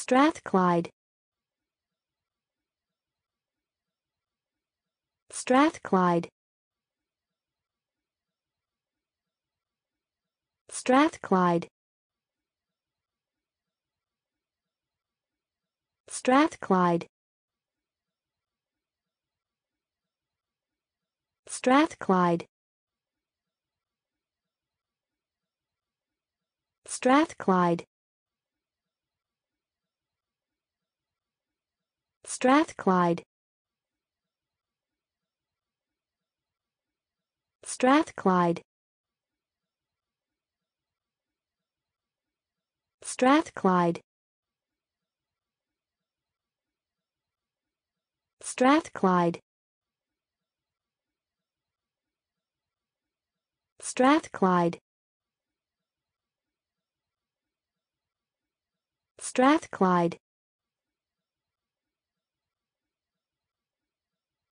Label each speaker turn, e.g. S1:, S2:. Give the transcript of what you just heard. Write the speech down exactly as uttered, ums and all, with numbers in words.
S1: Strathclyde, Strathclyde, Strathclyde, Strathclyde, Strathclyde, Strathclyde, Strathclyde, Strathclyde, Strathclyde, Strathclyde, Strathclyde, Strathclyde,